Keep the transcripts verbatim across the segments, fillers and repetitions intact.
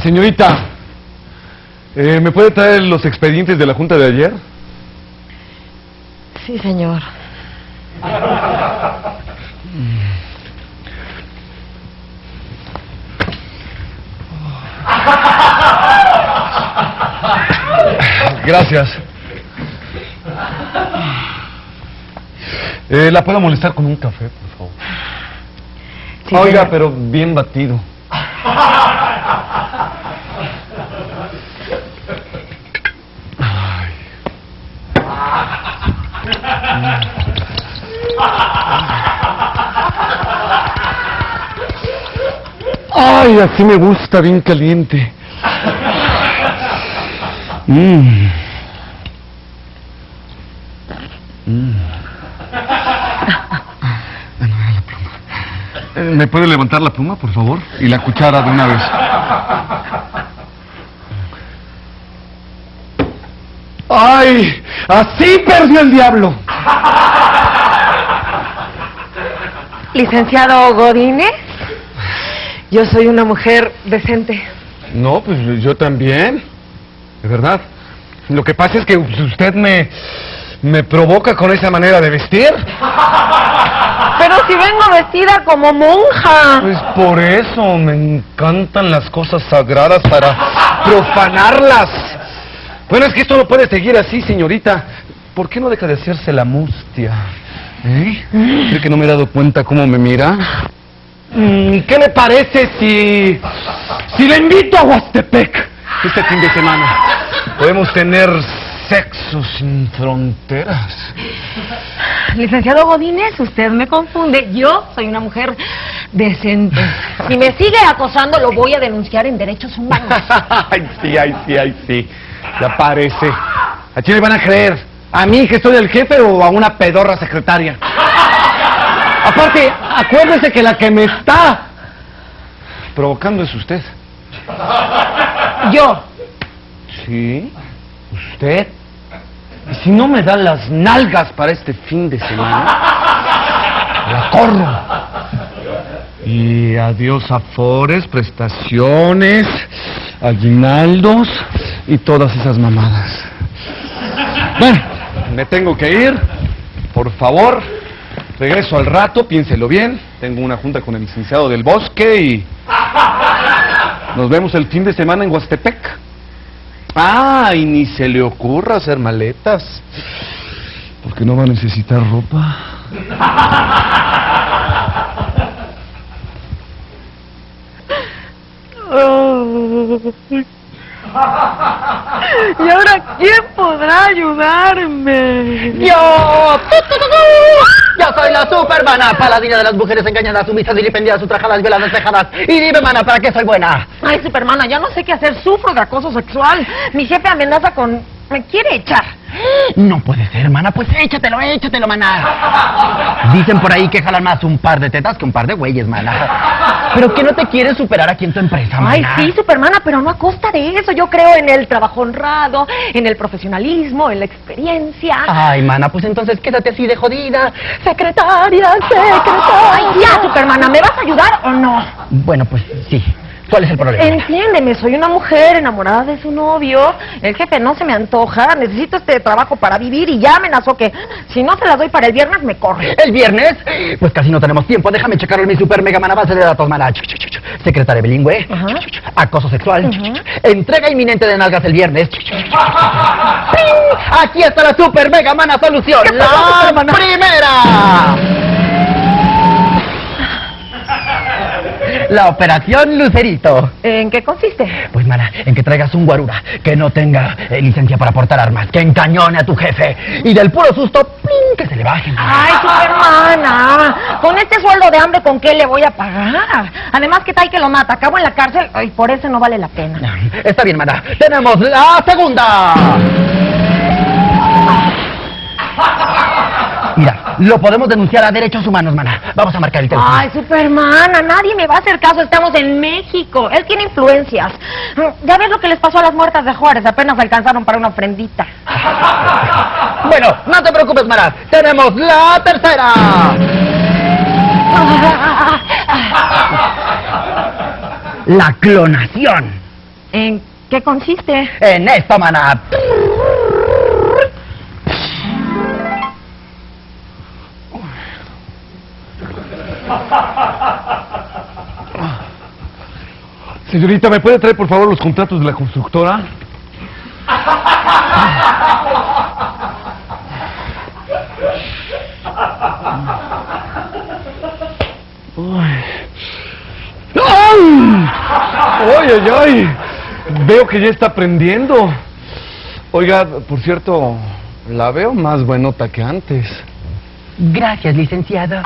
Señorita, eh, ¿me puede traer los expedientes de la junta de ayer? Sí, señor. Gracias. Eh, ¿La puedo molestar con un café, por favor? Sí, Oiga, señor. pero bien batido. Ay. Ay, así me gusta, bien caliente. Mm. Mm. ¿Me puede levantar la pluma, por favor? Y la cuchara de una vez. ¡Ay! ¡Así perdió el diablo! Licenciado Godínez, yo soy una mujer decente. No, pues yo también. De verdad. Lo que pasa es que usted me... me provoca con esa manera de vestir. Pero si vengo vestida como monja. Pues por eso me encantan las cosas sagradas para profanarlas. Bueno, es que esto no puede seguir así, señorita. ¿Por qué no deja de hacerse la mustia? ¿Eh? ¿Cree que no me he dado cuenta cómo me mira? ¿Qué le parece si... si le invito a Huastepec este fin de semana? Podemos tener sexo sin fronteras. Licenciado Godínez, usted me confunde. Yo soy una mujer decente. Si me sigue acosando, lo voy a denunciar en derechos humanos. Ay, sí, ay, sí, ay, sí. Ya parece. ¿A quién le van a creer? ¿A mí, que soy el jefe, o a una pedorra secretaria? Aparte, acuérdese que la que me está provocando es usted. Yo. ¿Sí? ¿Usted? Y si no me da las nalgas para este fin de semana, la corro. Y adiós afores, prestaciones, aguinaldos y todas esas mamadas. Bueno, me tengo que ir. Por favor, regreso al rato, piénselo bien. Tengo una junta con el licenciado del Bosque y... nos vemos el fin de semana en Huastepec. Ah, y ni se le ocurra hacer maletas, porque no va a necesitar ropa. ¿Y ahora quién podrá ayudarme? ¡Yo! ¡Yo soy la Supermana, paladina de las mujeres engañadas, sumisas, vilipendiadas, ultrajadas, violadas, dejadas! Y dime, mana, ¿para qué soy buena? Ay, Supermana, ya no sé qué hacer. Sufro de acoso sexual. Mi jefe amenaza con... me quiere echar. No puede ser, mana, pues échatelo, échatelo, mana. Dicen por ahí que jalan más un par de tetas que un par de güeyes, mana. ¿Pero que no te quieres superar aquí en tu empresa, mana? Ay, sí, Supermana, pero no a costa de eso. Yo creo en el trabajo honrado, en el profesionalismo, en la experiencia. Ay, mana, pues entonces quédate así de jodida. Secretaria, secretaria. Ay, ya, Supermana, ¿me vas a ayudar o no? Bueno, pues sí. ¿Cuál es el problema? Entiéndeme, soy una mujer enamorada de su novio. El jefe no se me antoja. Necesito este trabajo para vivir y ya amenazó que si no se la doy para el viernes me corre. ¿El viernes? Pues casi no tenemos tiempo. Déjame checarlo en mi super mega mana base de datos, mana. Secretaria bilingüe. Ajá. Acoso sexual. Ajá. Entrega inminente de nalgas el viernes. Aquí está la super mega mana solución. La primera. La operación Lucerito. ¿En qué consiste? Pues, mana, en que traigas un guarura que no tenga eh, licencia para portar armas, que encañone a tu jefe y del puro susto, ¡pling!, que se le baje. Ay, Supermana, con este sueldo de hambre, ¿con qué le voy a pagar? Además, ¿qué tal que lo mata? Acabo en la cárcel. Ay, por eso no vale la pena. Está bien, mana. Tenemos la segunda. Mira, lo podemos denunciar a derechos humanos, mana. Vamos a marcar el teléfono. Ay, Supermana, nadie me va a hacer caso. Estamos en México. Él tiene influencias. Ya ves lo que les pasó a las muertas de Juárez. Apenas alcanzaron para una ofrendita. Bueno, no te preocupes, mana. Tenemos la tercera. La clonación. ¿En qué consiste? En esto, maná. Señorita, ¿me puede traer por favor los contratos de la constructora? ¡Ay! ¡Ay, ay, ay! Veo que ya está aprendiendo. Oiga, por cierto, la veo más buenota que antes. Gracias, licenciado.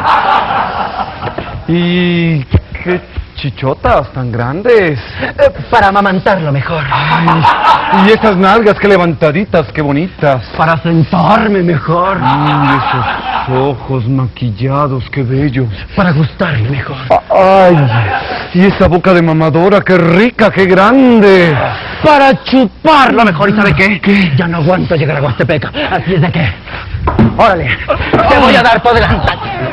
¿Y qué chichotas tan grandes? Eh, para amamantarlo mejor. Ay, y esas nalgas, qué levantaditas, qué bonitas. Para sentarme mejor. Mm, esos ojos maquillados, qué bellos. Para gustarle mejor. Ay, y esa boca de mamadora, qué rica, qué grande. Para chuparlo mejor. ¿Y sabe qué? ¿Qué? Ya no aguanto llegar a Huastepeca. Así es de que... Órale, te voy a dar por delante.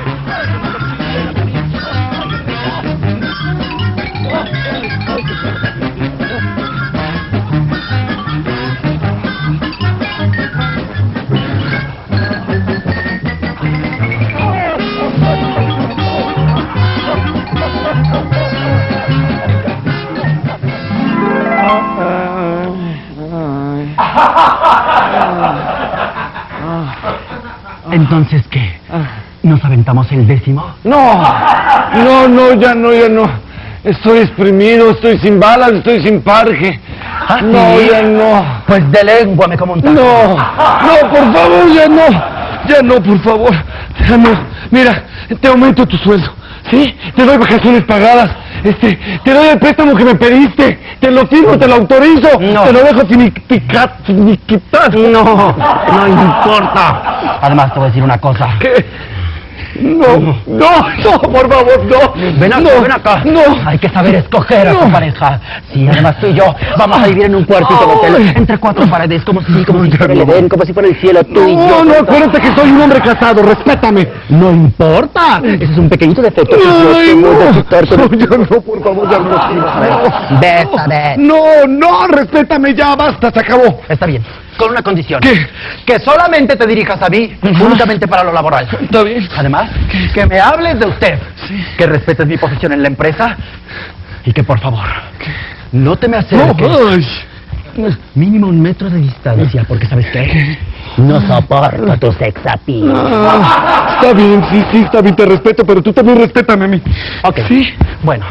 Entonces, ¿qué? ¿Nos aventamos el décimo? No, no, no, ya no, ya no. Estoy exprimido, estoy sin balas, estoy sin parque. ¿Ah, no, sí? ya no. Pues de lengua me como un taco. No, no, por favor, ya no. Ya no, por favor. Ya no. Mira, te aumento tu sueldo. ¿Sí? Te doy vacaciones pagadas. Este, te doy el préstamo que me pediste. Te lo firmo, te lo autorizo. No. Te lo dejo finiquitar. finiquitar. No, no importa. Además, te voy a decir una cosa. ¿Qué? No, no, no, por favor, no. Ven acá, no, ven acá. No. Hay que saber escoger a No. tu pareja. Sí, además tú y yo vamos a vivir en un cuartito de hotel, entre cuatro paredes, como si, como si fuera el Edén, como si fuera el cielo, tú y yo. No, no, acuérdate que soy un hombre casado, respétame. No importa. Ese es un pequeñito defecto que yo Ay, te voy a no. quitar, pero- No, ya no, por favor, ya no. Bésame. No, no, respétame, ya, basta, se acabó. Está bien, con una condición. ¿Qué? Que solamente te dirijas a mí, únicamente para lo laboral. Está bien. Además, que me hables de usted, Sí. que respetes mi posición en la empresa y que por favor, no te me No, acerques. ay. Mínimo un metro de distancia, porque ¿sabes qué? No soporto tu sex appeal. Ah, está bien, sí, sí, está bien, te respeto, pero tú también respétame a mí. Ok, Sí. bueno.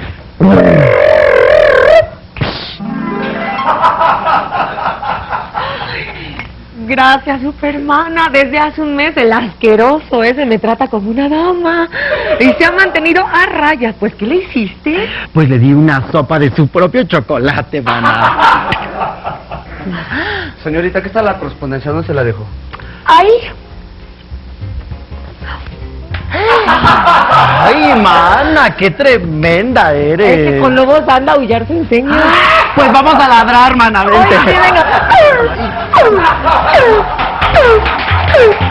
Gracias, Supermana. Desde hace un mes el asqueroso ese me trata como una dama. Y se ha mantenido a raya. Pues, ¿qué le hiciste? Pues le di una sopa de su propio chocolate, mana. Señorita, ¿qué está la correspondencia? ¿Dónde se la dejo? Ay, Ay, mana, qué tremenda eres. es que con lobos anda a aullar se enseña. Pues vamos a ladrar, mana, Ay, vente. sí, venga.